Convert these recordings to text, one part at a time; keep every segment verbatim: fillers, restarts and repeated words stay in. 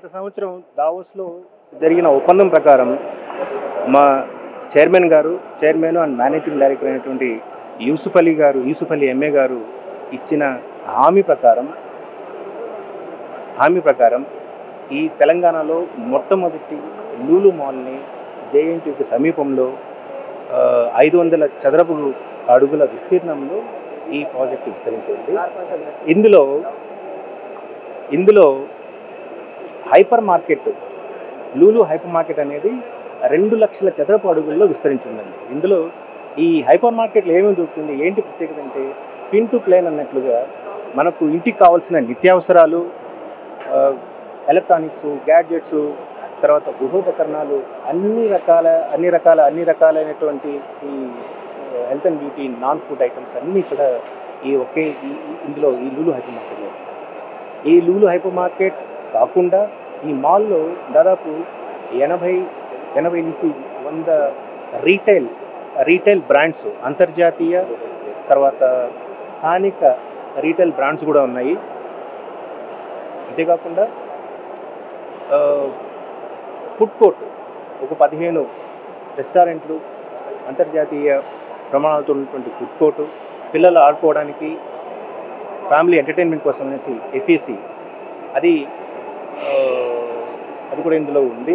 గత సంవత్సరం దావోస్లో జరిగిన ఒప్పందం ప్రకారం మా చైర్మన్ గారు చైర్మన్ అండ్ మేనేజింగ్ డైరెక్టర్ అయినటువంటి యూసుఫ్ అలీ గారు యూసుఫ్ అలీ ఎంఏ గారు ఇచ్చిన హామీ ప్రకారం హామీ ప్రకారం ఈ తెలంగాణలో మొట్టమొదటి లూలు మాల్ని జేఎన్టీయూకి సమీపంలో ఐదు వందల చదరపు అడుగుల విస్తీర్ణంలో ఈ ప్రాజెక్టు విస్తరించింది. ఇందులో ఇందులో hyper market Lulu hyper market అనేది రెండు లక్షల చదరపు అడుగుల్లో విస్తరించిందండి. ఇందులో ఈ హైపర్ మార్కెట్లో ఏమేమి దొరుకుతుంది, ఏంటి ప్రత్యేకత అంటే పిన్ టు ప్లేన్ అన్నట్లుగా మనకు ఇంటికి కావాల్సిన నిత్యావసరాలు, ఎలక్ట్రానిక్స్, గ్యాడ్జెట్స్, తర్వాత గృహోపకరణాలు, అన్ని రకాల అన్ని రకాల అన్ని రకాలైనటువంటి ఈ health and beauty, non food items అన్నీ కూడా ఈ ఒకే ఇందులో ఈ లూలు హైపర్ మార్కెట్లో. ఈ లూలు హైపర్ మార్కెట్ కాకుండా ఈ మాల్లో దాదాపు ఎనభై ఎనభై నుంచి వంద రీటైల్ రీటైల్ బ్రాండ్స్, అంతర్జాతీయ తర్వాత స్థానిక రీటైల్ బ్రాండ్స్ కూడా ఉన్నాయి. అంతేకాకుండా ఫుడ్ కోర్ట్ ఒక పదిహేను రెస్టారెంట్లు, అంతర్జాతీయ ప్రమాణాలతో ఉన్నటువంటి ఫుడ్ కోర్టు, పిల్లలు ఆడుకోవడానికి ఫ్యామిలీ ఎంటర్టైన్మెంట్ కోసం అనేసి ఎఫ్ఈసి అది అది కూడా ఇందులో ఉంది.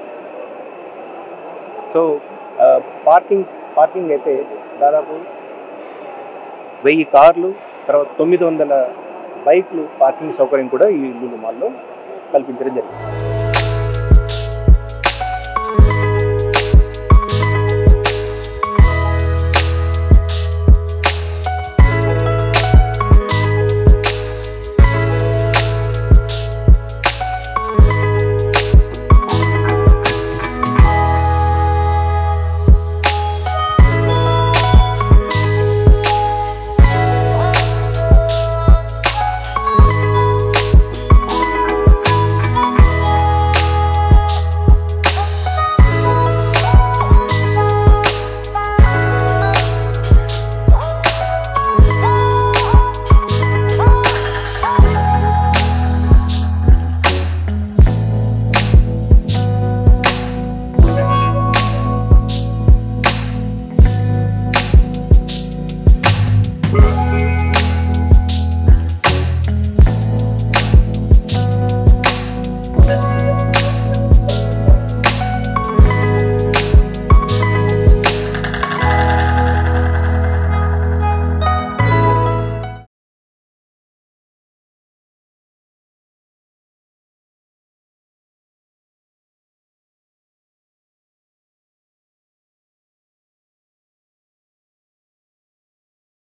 సో పార్కింగ్ పార్కింగ్ అయితే దాదాపు వెయ్యి కార్లు, తర్వాత తొమ్మిది వందల బైక్లు పార్కింగ్ సౌకర్యం కూడా ఈ లూలు మాల్లో కల్పించడం జరిగింది.